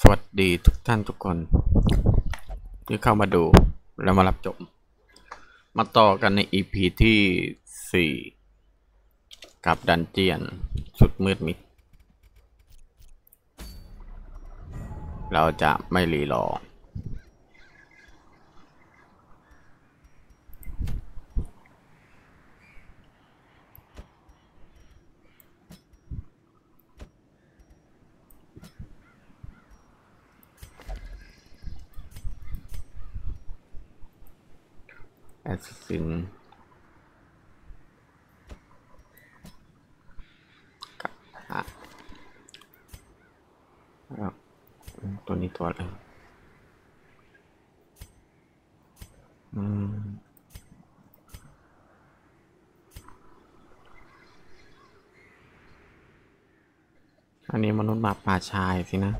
วัสดีทุกท่านทุกคนที่เข้ามาดูและมารับชมมาต่อกันใน EP ที่4กับดันเจียนสุดมืดมิดเราจะไม่รีรอแอสซินตัวนี้ตัวอะไรอันนี้มนุษย์หมาป่าชายสินะ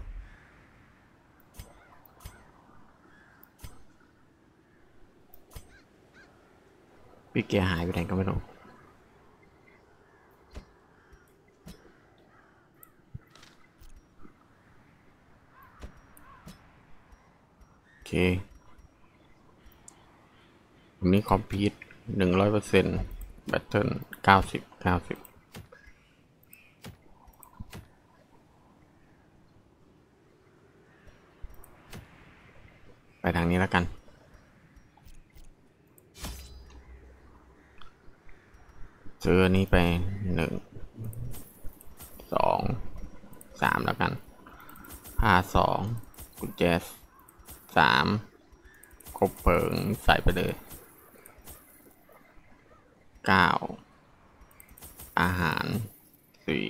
พี่เกียร์หายไปไหนก็ไม่รู้โอเควันนี้คอมพิวต์100%แบตเทิล90ไปทางนี้แล้วกันซื้อนี้ไป1 2 3แล้วกันผ้า2กุญแจ3ครบเพลิงใส่ไปเลย9อาหาร4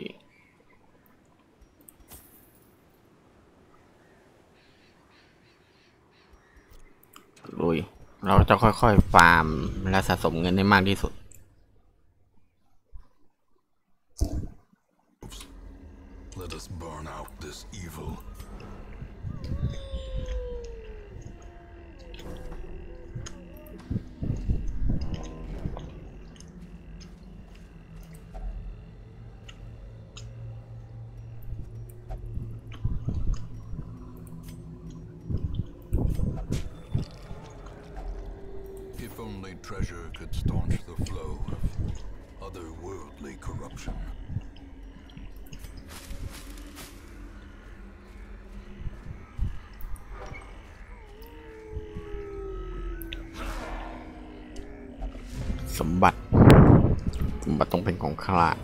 ลุยเราจะค่อยๆฟาร์มและสะสมเงินให้มากที่สุด Let us burn out this evil. If only treasure could staunch the flow of otherworldly corruption. สมบัติต้องเป็นของข้า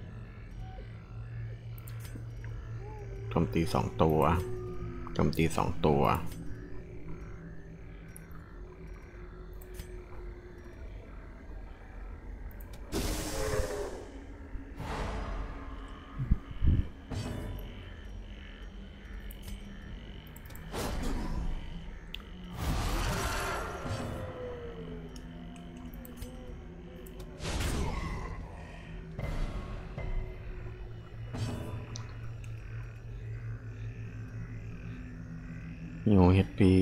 โจมตี2 ตัวโจมตี2 ตัวนิวเฮดปี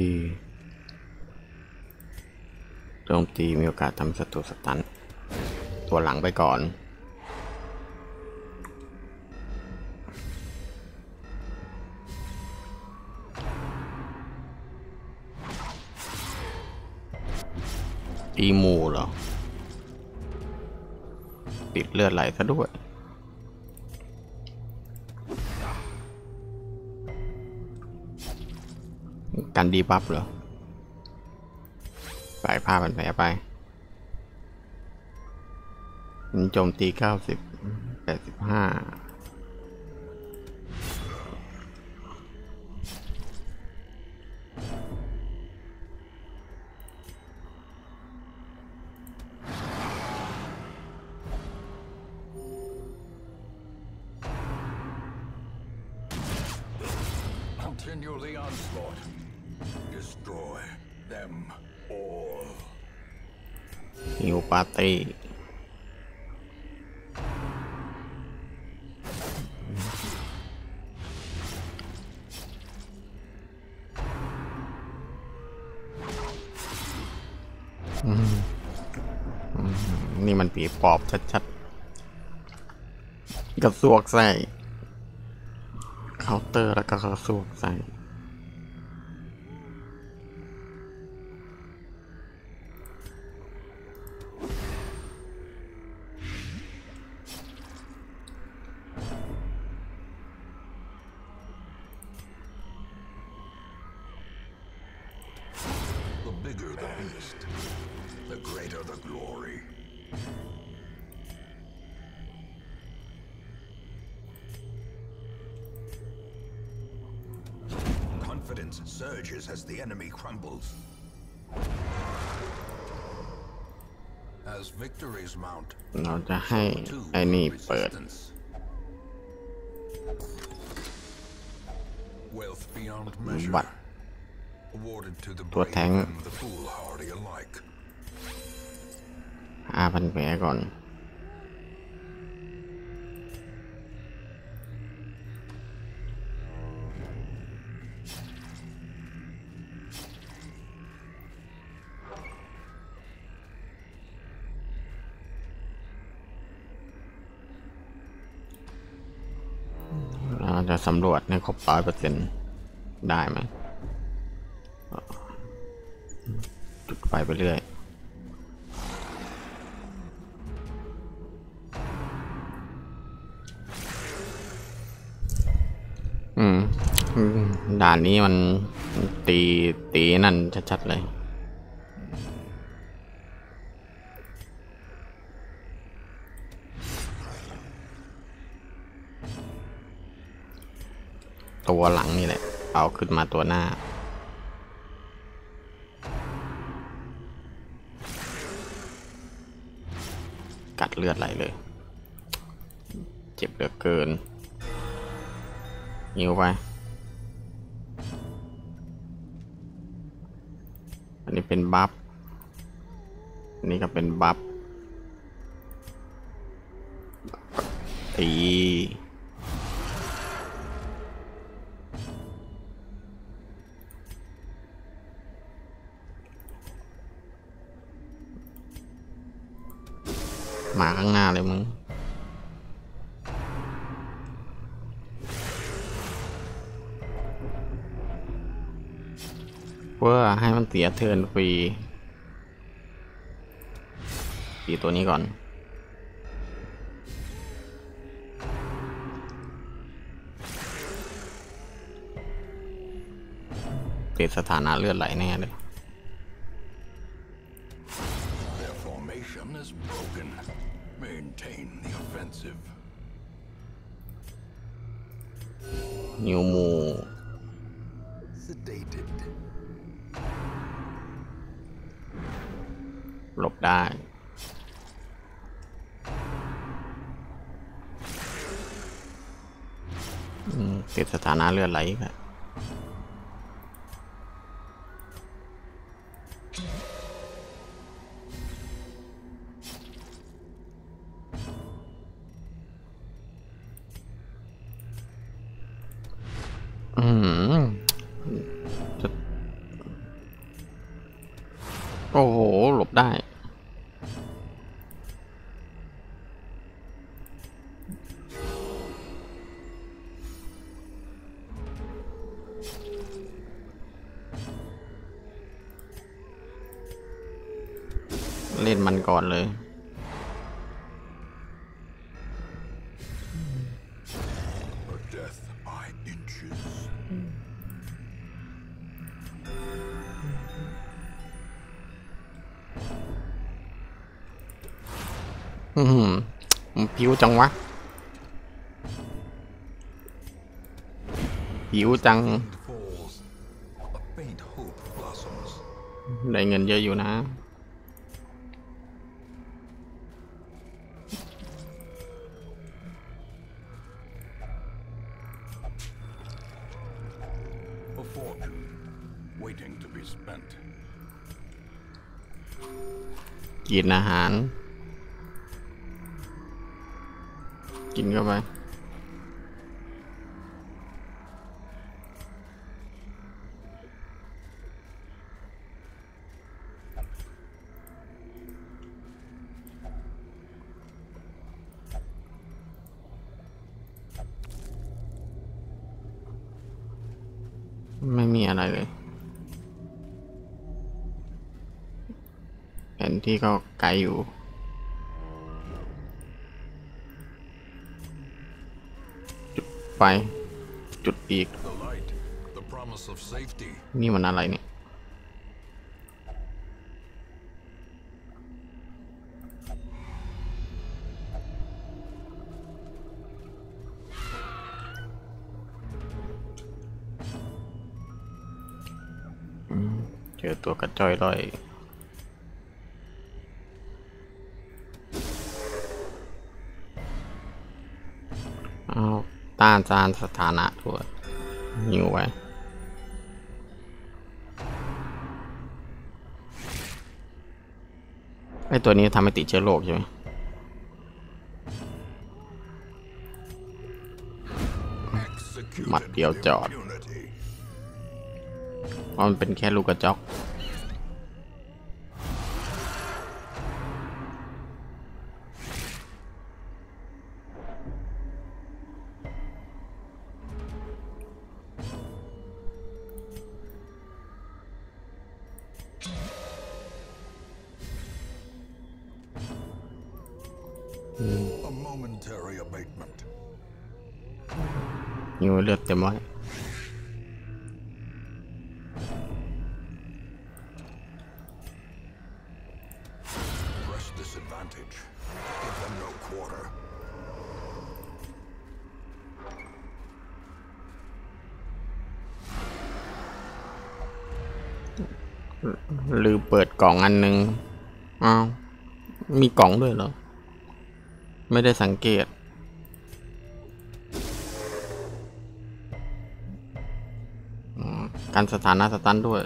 โจมตีมีโอกาสทำศัตรูสตันตัวหลังไปก่อนตีมูเหรอติดเลือดไหลซะด้วยกันดีบัฟเหรอสายผ้ามันแผลไปโจมตี90 85 Continue the onslaught. Destroy them all. ฮิวปาร์ตี้นี่มันผีปอบชัดๆกระซวกใส่เคาน์เตอร์แล้วก็กระซวกใส่ bigger the beast, the greater the glory. Confidence surges as the enemy crumbles. As victories mount, เราจะให้ไอ้นี่เปิด wealth beyond บัต measure, ร awarded to the ตัว brave แท้ง and the foolhardy alike. 5,000 แผลก่อนเราจะสำรวจให้ครบ 100% ได้ไหมจุดไฟไปเรื่อยด่านนี้มันตีนั่นชัดๆเลยตัวหลังนี่แหละเอาขึ้นมาตัวหน้ากัดเลือดไหลเลยเจ็บเหลือเกินหิวไปอันนี้เป็นบัฟอันนี้ก็เป็นบัฟตีมาข้างหน้าเลยมึงเพื่อให้มันเสียเทิร์นฟรีตีตัวนี้ก่อนเปลี่ยนสถานะเลือดไหลแน่เลย Their formation is broken. Maintain the offensive. นิวมู Sedated. หลบได้ติดสถานะเลือดไหลครับโอ้โหหลบได้เล่นมันก่อนเลย A death by inches. มันผิวจังวะผิวจัง Falls. A faint hope blossoms. ได้เงินเยอะอยู่นะ A fortune waiting to be spent. กินอาหารกินเข้าไปไม่มีอะไรเลยแผนที่ก็ไกลอยู่จุดไฟจุดอีก The light, the promise of safety. นี่มันอะไรเนี่ยอตัวกระจ้อยร่อยเอาต้านทานสถานะด้วยหิวไว้ไอตัวนี้ทำให้ติดเชื้อโรคใช่ไหมหมัดเดียวจอดเพราะมันเป็นแค่ลูกกระจอก A momentary abatement. หิวเลือดเต็มไว้ Press disadvantage. Give them no quarter. ลืมเปิดกล่องอันนึงอ้าวมีกล่องด้วยเหรอไม่ได้สังเกตการสถานะสตันด้วย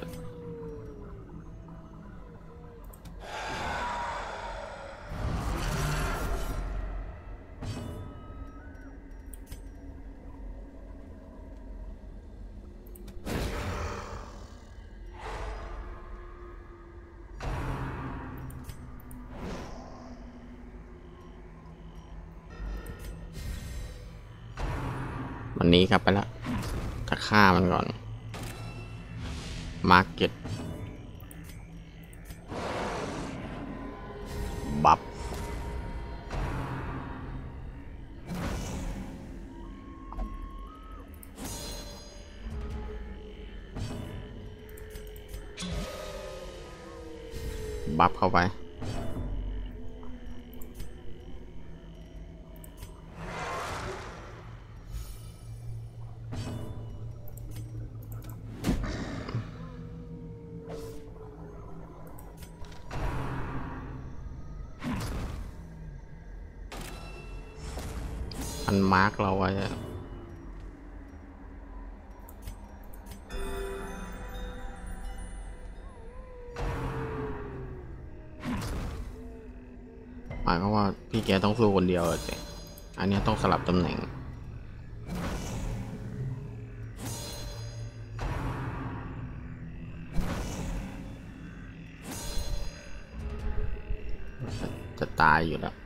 วันนี้ครับไปแล้วจะฆ่ามันก่อนมาร์เก็ตบัฟบัฟเข้าไปมันมาร์กเราไว้หมายความว่าพี่แกต้องสู้คนเดียวเลยอันนี้ต้องสลับตำแหน่งจะตายอยู่แล้ว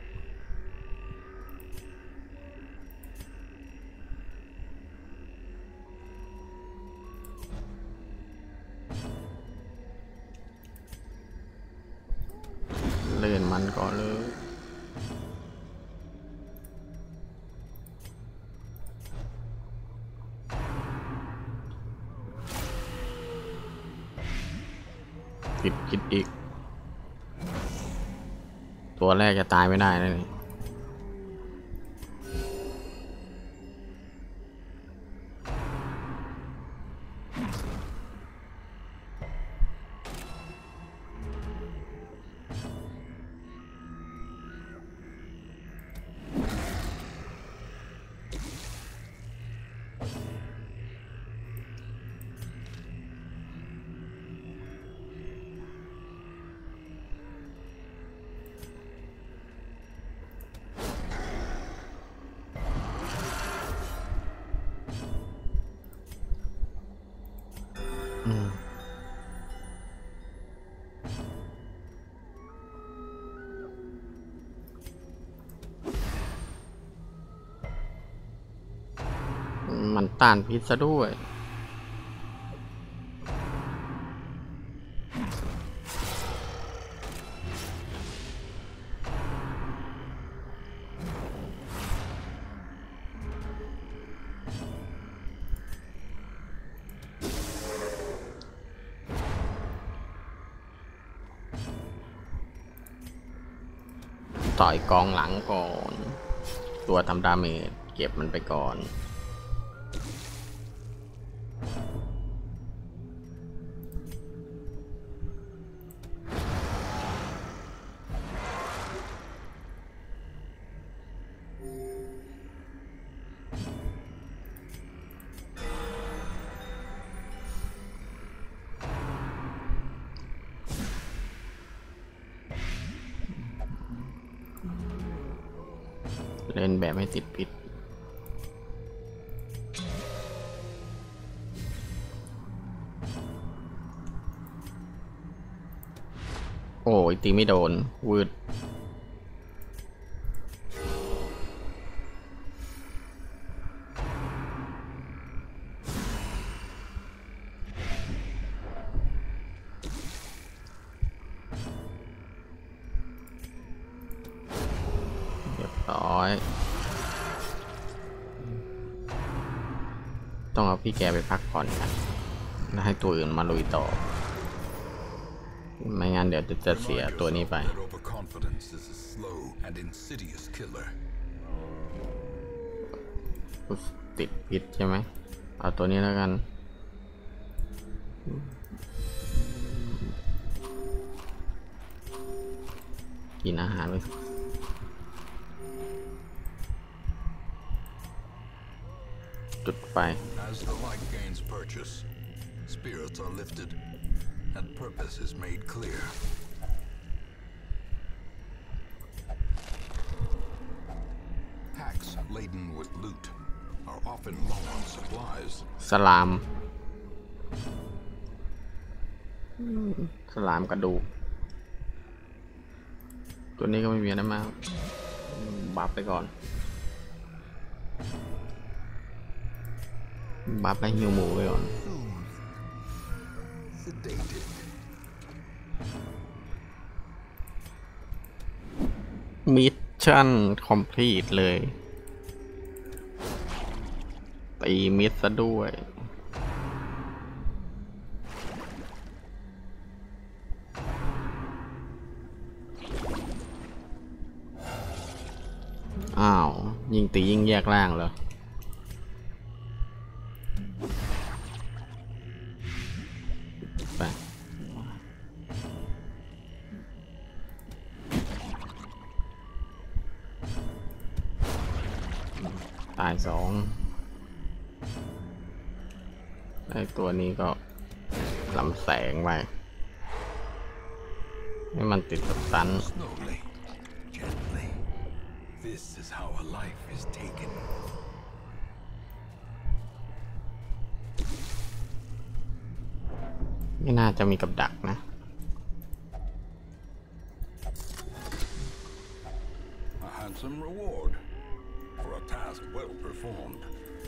เล่นมันก่อนเลยคิดอีกตัวแรกจะตายไม่ได้นะนี่มันต้านพิษซะด้วยต่อยกองหลังก่อนตัวทำดาเมจเก็บมันไปก่อนเล่นแบบไม่ติดพิษโอ้ยตีไม่โดนวืดเรียบร้อยต้องเอาพี่แกไปพักผ่อนกันแล้วให้ตัวอื่นมาลุยต่อไม่งั้นเดี๋ยวจะเสียตัวนี้ไปติดพิษใช่ไหมเอาตัวนี้แล้วกันกินอาหารไปจุดไฟ As the light gains purchase, spirits are lifted, and purpose is made clear. Packs laden with loot are often low on supplies. สลามกระดูกตัวนี้ก็ไม่มีอะไรมากบัฟไปก่อนบัฟไปฮิวหมูไปก่อนมิชชั่นคอมพลีทเลยตีมิดซะด้วยอ้าวยิงตียิงแยกล่างเหรอไปตายสองไอ้ตัวนี้ก็ลำแสงไปให้มันติดสตันไม่น่าจะมีกับดักนะ A handsome reward for a task well performed.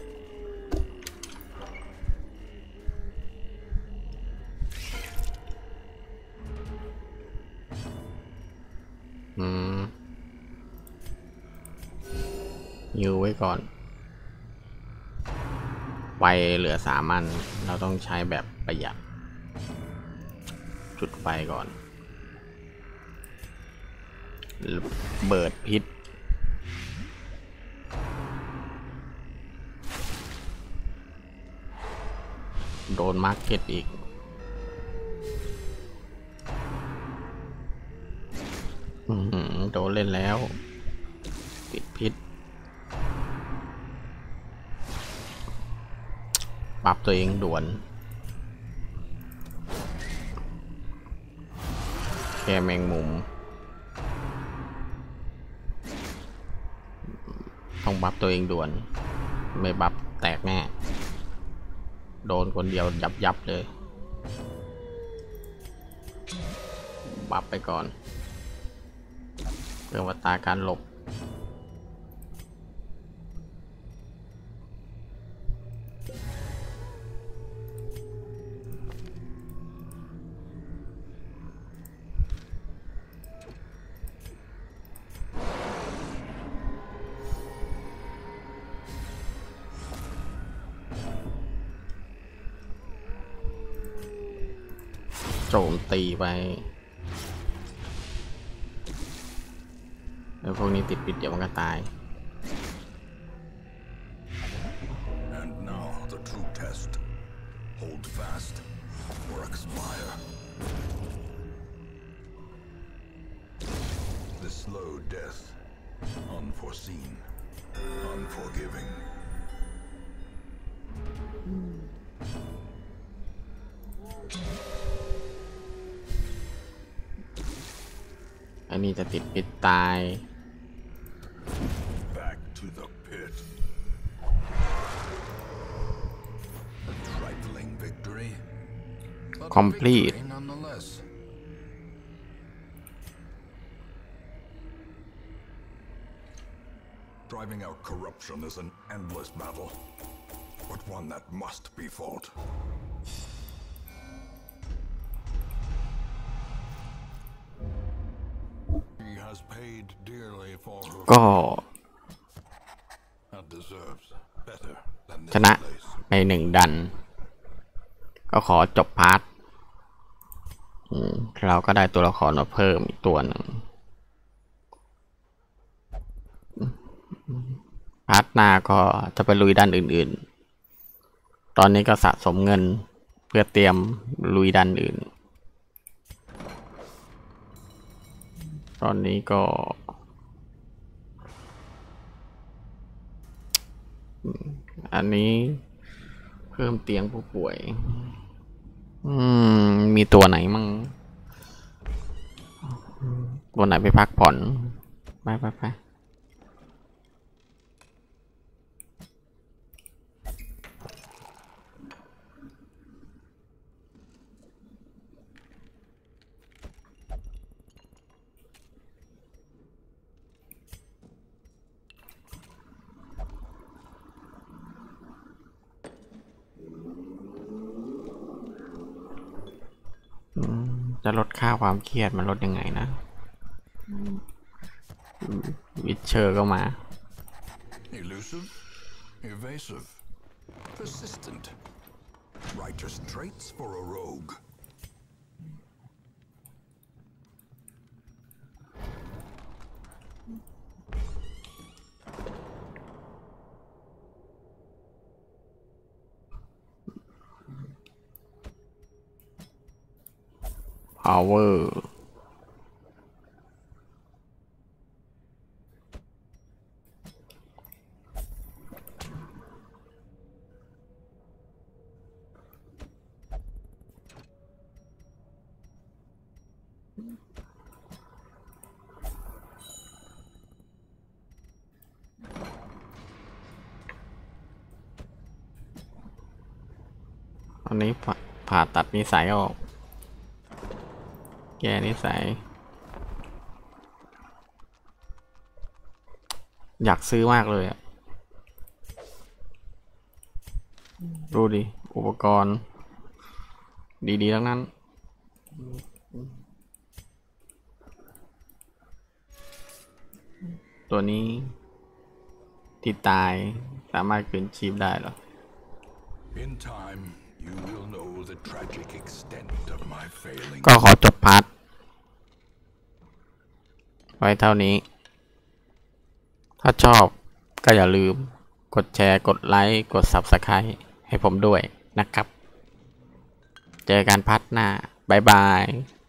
ยื้อไว้ก่อนไฟเหลือ3 อันเราต้องใช้แบบประหยัดจุดไฟก่อนเบิดพิษโดนมาร์เก็ตอีกโดนเล่นแล้วติดพิษปรับตัวเองด่วนแค่แมงมุมต้องบัฟตัวเองด่วนไม่บัฟแตกแน่โดนคนเดียวยับเลยบัฟไปก่อนเรื่องวัตราการหลบโจมตีไปแล้วพวกนี้ติดปิดเดี๋ยวมันก็ตาย And now the true test. Hold fast or expire. The slow death, unforeseen, unforgiving. อันนี้จะติดปิดตาย Back But a complete victory nonetheless. Driving out corruption is an endless battle, but one that must be fought. She has paid dearly for her ก็ and deserves better than ช this นะ place. ใน1 ดัน ก็ขอจบพาร์ทเราก็ได้ตัวละครมาเพิ่มอีกตัวหนึ่งพาร์ทหน้าก็จะไปลุยดันอื่นๆ ตอนนี้ก็สะสมเงินเพื่อเตรียมลุยดันอื่น ตอนนี้ก็อันนี้เพิ่มเตียงผู้ป่วยมีตัวไหนมั่งตัวไหนไปพักผ่อนไปจะลดค่าความเครียดมันลดยังไงนะวิเชอร์ก็มา Elusive, evasive, persistent. Righteous traits for a rogue. power อันนี้ผ่าตัดนิสัยออกแกนิสัยอยากซื้อมากเลยอ่ะดูดิอุปกรณ์ดีๆทั้งนั้นตัวนี้ที่ตายสามารถคืนชีพได้หรอ In time, you will know the tragic extent of my failing. ก็ขอจบพาร์ทไว้เท่านี้ ถ้าชอบก็อย่าลืมกดแชร์กดไลค์กด Subscribe ให้ผมด้วยนะครับ เจอกันพาร์ทหน้า บ๊ายบาย